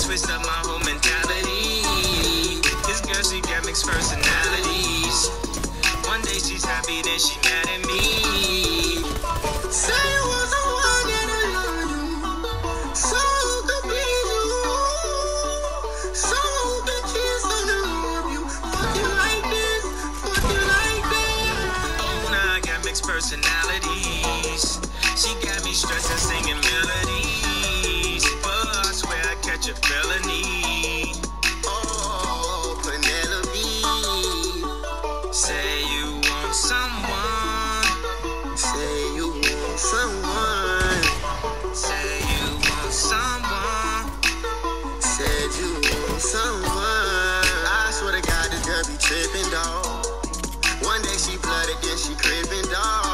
twist up my whole mentality. This girl, she got mixed personalities. One day she's happy, then she mad at me. Say you was the one that I love you, so who could please you, so who could kiss and love you. Fuck you like this, fuck you like that. Oh, now I got mixed personalities. She got me stressing, singing melodies. But I swear I catch a felony. Oh, Penelope. Say you want someone. Say you want someone. Say you want someone. Said you want someone. I swear to God, this girl be tripping, dog. One day she flooded, then she crippin', dog.